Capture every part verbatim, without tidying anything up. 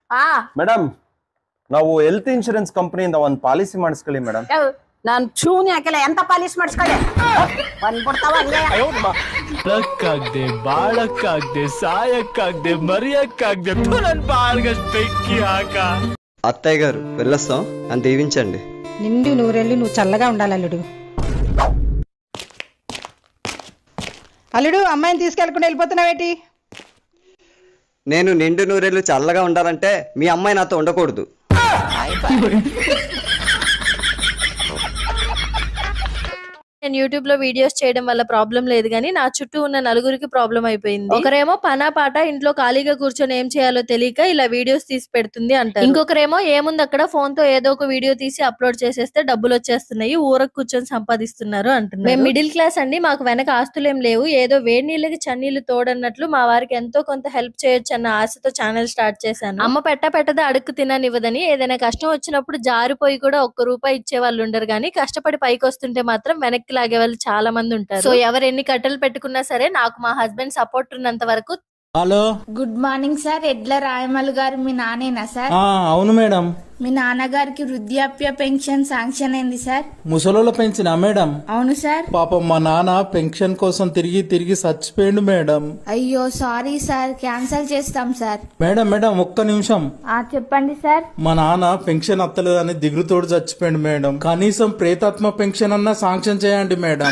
Madam ನಾವು health insurance ಕಂಪನಿಯಿಂದ ಒಂದು ಪಾಲಿಸಿ ಮಾಡಿಸ್ಕೊಳ್ಳಿ ಮೇಡಮ್. ನಾನು ಚೂನಿ ಹಾಕಿಲ್ಲ, ಎಂತ ಪಾಲಿಸಿ ಮಾಡಿಸ್ಕೊಳ್ಳಿ ಬಂದ್ಬಿಡ್ತಾವ ಹಂಗೆ. ಬಾಳಕ್ಕಾಗ್ದೆ ಬಾಳಕ್ಕಾಗ್ದೆ ಸಾಯಕ್ಕಾಗ್ದೆ ಮರಿಯಕ್ಕಾಗ್ದೆ ನನ್ ಬಾಳ್ಗಷ್ಟು ಬೆಂಕಿ ಹಾಕ. అత్తయ్య గారు వెళ్ళొస్తాం అని దీవించండి. నిండు నూరెళ్ళు నువ్వు చల్లగా ఉండాలి అల్లుడు. అల్లుడు అమ్మాయిని తీసుకెళ్ళకుండా వెళ్ళిపోతున్నావేటి? నేను నిండు నూరేళ్ళు చల్లగా ఉండాలంటే మీ అమ్మాయి నాతో ఉండకూడదు. నేను యూట్యూబ్ లో వీడియోస్ చేయడం వల్ల ప్రాబ్లం లేదు కానీ నా చుట్టూ ఉన్న నలుగురికి ప్రాబ్లం అయిపోయింది. ఒకరేమో పనా పాట ఇంట్లో ఖాళీగా కూర్చొని ఏం చేయాలో తెలియక ఇలా వీడియోస్ తీసి పెడుతుంది అంటారు. ఇంకొకరేమో ఏముంది అక్కడ ఫోన్ తో ఏదో ఒక వీడియో తీసి అప్లోడ్ చేసేస్తే డబ్బులు వచ్చేస్తున్నాయి, ఊరకు కూర్చొని సంపాదిస్తున్నారు అంటున్నారు. మేము మిడిల్ క్లాస్ అండి, మాకు వెనక ఆస్తులు ఏం లేవు, ఏదో వేడి నీళ్ళకి చన్నీళ్లు తోడన్నట్లు మా వారికి ఎంతో కొంత హెల్ప్ చేయొచ్చు అన్న ఆశతో ఛానల్ స్టార్ట్ చేశాను. అమ్మ పెట్ట పెట్టద అడుక్కు తిననివ్వదని ఏదైనా కష్టం వచ్చినప్పుడు జారిపోయి కూడా ఒక్క రూపాయి ఇచ్చే వాళ్ళు ఉండరు, కానీ కష్టపడి పైకి వస్తుంటే మాత్రం వెనక్కి లాగే వాళ్ళు చాలా మంది ఉంటారు. సో ఎవరు ఎన్ని కట్టలు పెట్టుకున్నా సరే నాకు మా హస్బెండ్ సపోర్ట్ ఉన్నంత వరకు. Hello, good morning sir. Edla Rayamal గారు మీ నానేనా సార్? అవును మేడం. మీ నాన్నగారికి వృద్ధాప్య పెన్షన్ శాంక్షన్ అయింది సార్. ముసలోళ్ళ పెన్షన్ మేడం? అవును సార్. పాపం మా నాన్న పెన్షన్ కోసం తిరిగి తిరిగి చచ్చిపోయిండు మేడం. అయ్యో సారీ సార్, క్యాన్సల్ చేస్తాం సార్. మేడం మేడం ఒక్క నిమిషం. చెప్పండి సార్. మా నాన్న పెన్షన్ అత్తలేదని దిగులుతోడు చచ్చిపోయిండు మేడం, కనీసం ప్రేతాత్మ పెన్షన్ అన్నా శాంక్షన్ చేయండి మేడం.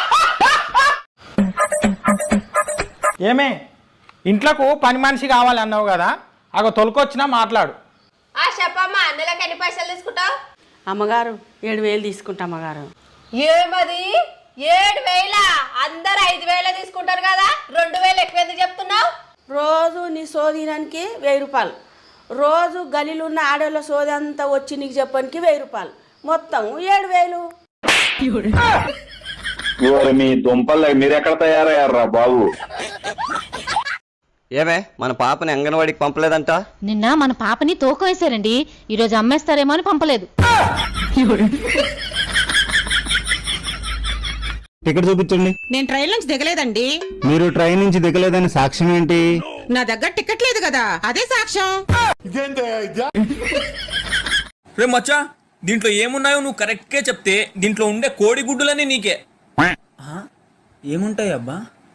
ఏమే ఇంట్లోకు పని మనిషి కావాలన్నావు కదా, అగో తొలకొచ్చినా మాట్లాడు. చెప్పమ్మా, నెలకు ఎన్ని పైసలు తీసుకుంటావు? అమ్మగారు ఏడు వేలు తీసుకుంటా అమ్మగారు. ఏమది ఏడు వేల? అందరు ఐదు వేల తీసుకుంటారు కదా, రెండు వేలు ఎక్కువ ఎందుకు చెప్తున్నావు? రోజు నీ సోదినానికి వెయ్యి రూపాయలు, రోజు గలీలు ఉన్న ఆడోళ్ళ సోది అంతా వచ్చి నీకు చెప్పడానికి వెయ్యి రూపాయలు, మొత్తం ఏడు వేలు. మీ దుంపలు మీరెక్కడ తయారయ్యారా బాబు? ఏమే మన పాపని అంగన్వాడికి పంపలేదంట? నిన్న మన పాపని తోక వేశారండి, ఈరోజు అమ్మేస్తారేమో అని పంపలేదు. టికెట్ చూపించండి. నేను ట్రైన్ నుంచి దిగలేదండి. మీరు ట్రైన్ నుంచి దిగలేదని సాక్ష్యం ఏంటి? నా దగ్గర టికెట్ లేదు కదా, అదే సాక్ష్యం. రే మచ్చా, దీంట్లో ఏమున్నాయో నువ్వు కరెక్ట్ గా చెప్తే దీంట్లో ఉండే కోడి గుడ్డులని నీకే. ఏముంటాయి అబ్బా?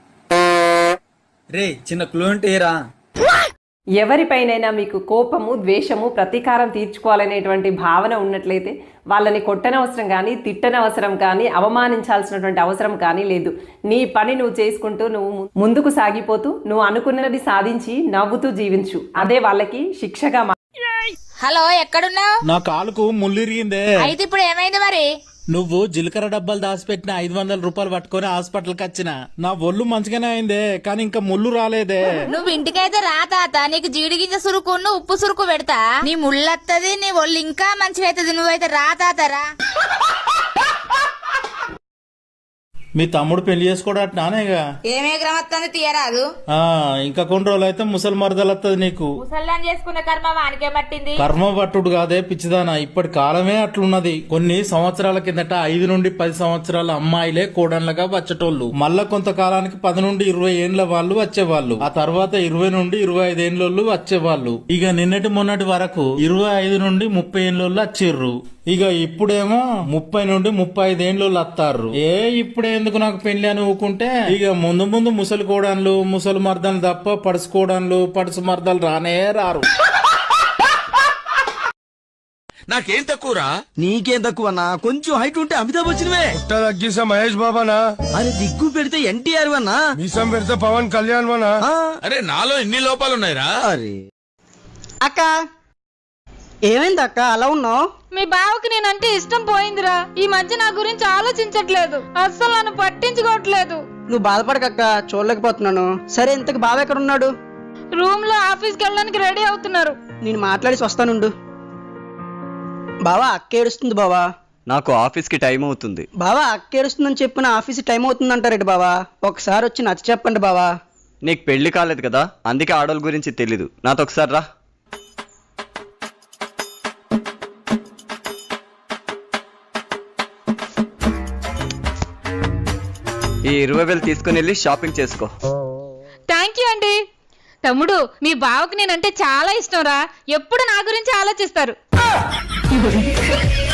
రే చిన్న క్లూ అంటే ఏరా? ఎవరిపైనైనా మీకు కోపము, ద్వేషము, ప్రతీకారం తీర్చుకోవాలనేటువంటి భావన ఉన్నట్లయితే వాళ్ళని కొట్టనవసరం కానీ, తిట్టనవసరం కానీ, అవమానించాల్సినటువంటి అవసరం కానీ లేదు. నీ పని నువ్వు చేసుకుంటూ నువ్వు ముందుకు సాగిపోతూ నువ్వు అనుకున్నది సాధించి నవ్వుతూ జీవించు, అదే వాళ్ళకి శిక్షగా. హలో, ఎక్కడున్నావు? నా కాలుకు ముళ్ళిరిగిందే. అయితే ఇప్పుడు ఏమైంది మరి? నువ్వు జీలకర్ర డబ్బాలు దాచిపెట్టిన ఐదు వందల రూపాయలు పట్టుకుని హాస్పిటల్కి వచ్చిన. నా ఒళ్ళు మంచిగానే అయిందే, కానీ ఇంకా ముళ్ళు రాలేదే. నువ్వు ఇంటికైతే రా తాత, నీకు జీడి గింజ సురుకును ఉప్పు సురుకు పెడతా, నీ ముళ్ళత్తది, నీ ఒళ్ళు ఇంకా మంచిగైతది. నువ్వైతే రా తాత రా. మీ తమ్ముడు పెళ్లి చేసుకోవడానేగా? ఏమే గ్రమత్తాన్ని తీయరాదు. ఆ ఇంకా కొన్ని రోజులు అయితే ముసలి మరదలు వస్తుంది నీకు. ముసల్లాన్ని చేసుకున్న కర్మ వానికే పట్టింది. కర్మ పట్టుడు కాదే పిచ్చిదానా, ఇప్పటి కాలమే అట్లున్నది. కొన్ని సంవత్సరాల కిందట ఐదు నుండి పది సంవత్సరాల అమ్మాయిలే కోడన్లుగా వచ్చేటోళ్ళు. మళ్ళా కొంతకాలానికి పది నుండి ఇరవై ఏండ్ల వాళ్ళు వచ్చేవాళ్ళు, ఆ తర్వాత ఇరవై నుండి ఇరవై ఐదు ఏండ్లోళ్ళు వచ్చేవాళ్ళు. ఇక నిన్నటి మొన్నటి వరకు ఇరవై ఐదు నుండి ముప్పై ఏండ్లోళ్ళు వచ్చిర్రు. ఇక ఇప్పుడేమో ముప్పై నుండి ముప్పై ఐదు ఏండ్లోళ్ళు వస్తారు. ఏ ఇప్పుడే ఎందుకు నాకు పెళ్లి అని ఊకుంటే ఇక ముందు ముందు ముసలి కోడన్లు, ముసలి మర్దలు తప్ప పడుచుకోవడాన్లు, పడుచు మర్దలు రానే రారు. నాకేం తక్కువరా? నీకేం తక్కువన్నా? కొంచెం హైట్ ఉంటే అమితాబ్ బచ్చన్వే. తగ్గిసా మహేష్ బాబానా? అరే దిగ్గు పెడితే ఎన్టీఆర్ వన్నా, మీసం పెడితే పవన్ కళ్యాణ్ వనా? అరే నాలో ఎన్ని లోపాలు ఉన్నాయిరా? అరే అక్క ఏమైంది అక్క అలా ఉన్నావు? మీ బావకి నేనంటే ఇష్టం పోయిందిరా. ఈ మధ్య నా గురించి ఆలోచించట్లేదు, అస్సలు నన్ను పట్టించుకోవట్లేదు. నువ్వు బాధపడకక్క, చూడలేకపోతున్నాను. సరే ఇంతకు బావ ఎక్కడ ఉన్నాడు? రూమ్ లో ఆఫీస్కి వెళ్ళడానికి రెడీ అవుతున్నారు. నేను మాట్లాడేసి వస్తానుండు. బావా అక్క ఏడుస్తుంది బావా. నాకు ఆఫీస్ కి టైం అవుతుంది. బావా అక్క ఏడుస్తుందని చెప్పిన ఆఫీస్ టైం అవుతుంది అంటారేంటి బావా? ఒకసారి వచ్చి నచ్చ చెప్పండి బావా. నీకు పెళ్లి కాలేదు కదా, అందుకే ఆడోళ్ళ గురించి తెలీదు. నాతో ఒకసారి రా. ఈ ఇరవై వేలు తీసుకుని వెళ్ళి షాపింగ్ చేసుకో. థ్యాంక్ యూ అండి. తమ్ముడు మీ బావకి నేనంటే చాలా ఇష్టం రా, ఎప్పుడు నా గురించి ఆలోచిస్తారు.